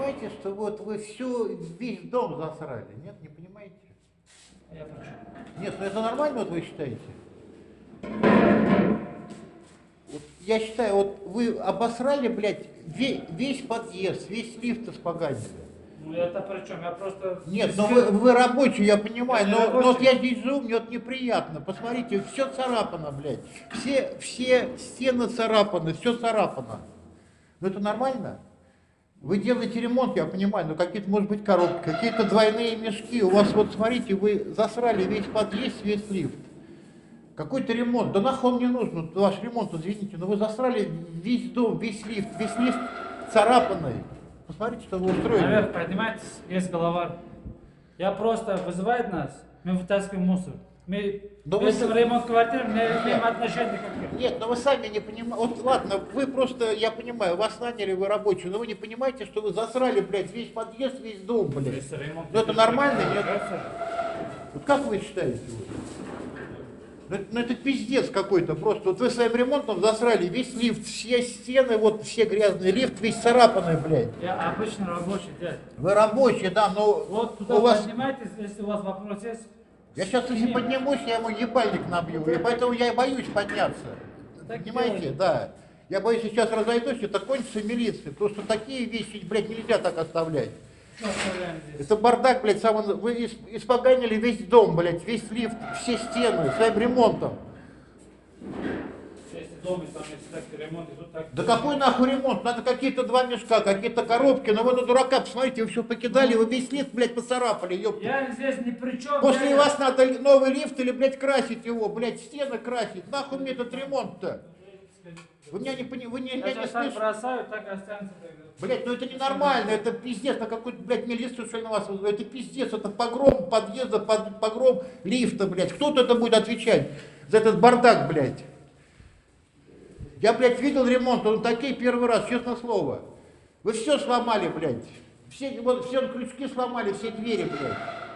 понимаете, что вот вы весь дом засрали? Нет, не понимаете? Я почему? Нет, ну это нормально, вот вы считаете? Вот я считаю, вот вы обосрали, блядь, весь подъезд, весь лифт испоганили. Ну это при чем? Я просто... Нет, но вы рабочий, я понимаю, Я не но вот рабочий. я здесь живу, мне вот неприятно. Посмотрите, все царапано, блядь. Все стены царапаны, все царапано. Ну это нормально? Вы делаете ремонт, я понимаю, но какие-то, может быть, коробки, какие-то двойные мешки. У вас, вот смотрите, вы засрали весь подъезд, весь лифт. Какой-то ремонт. Да нахуй он не нужен, вот ваш ремонт, извините, но вы засрали весь дом, весь лифт царапанный. Посмотрите, что вы устроили. Наверх поднимайтесь, есть голова. Я просто вызывает нас, мы вытаскиваем мусор. Мы если в ремонт квартиры, мы не имеем отношения никаких. Нет, но вы сами не понимаете. Вот ладно, вы просто, я понимаю, вас наняли, вы рабочие, но вы не понимаете, что вы засрали, блядь, весь подъезд, весь дом, блядь. Ну это нормально, нет? Вот как вы считаете? Ну это пиздец какой-то просто. Вот вы своим ремонтом засрали весь лифт, все стены, вот все грязные, лифт весь царапанный, блядь. Я обычно рабочий, дядь. Вы рабочие, да, но Вот туда у вас... поднимайтесь, если у вас вопрос есть. Я сейчас, если поднимусь, я ему ебальник набью, и поэтому я и боюсь подняться. Так Понимаете, делайте. да. Я боюсь, сейчас разойдусь, это кончится милиция. Просто такие вещи, блядь, нельзя так оставлять. Что оставляем здесь? Это бардак, блядь, вы испоганили весь дом, блядь, весь лифт, все стены своим ремонтом. Если дома, там есть так ремонт, и тут так... Да какой нахуй ремонт? Надо какие-то два мешка, какие-то коробки, но вы на дурака, посмотрите, вы все покидали, вы весь лифт, блядь, поцарапали, ёпта. Я здесь ни при чем. После вас надо новый лифт или, блядь, красить его, блядь, стены красить. Нахуй мне этот ремонт-то? Вы меня не понимаете, вы Я не сейчас так слышите? бросаю, так и останется. Блядь, ну это ненормально, это пиздец, на какой-то, блядь, милицию что ли на вас вызывают, это пиздец, это погром подъезда, погром лифта, блядь. Кто-то это будет отвечать за этот бардак, блядь. Я, блядь, видел ремонт, он такие первый раз, честное слово. Вы все сломали, блядь. Все крючки сломали, все двери, блядь.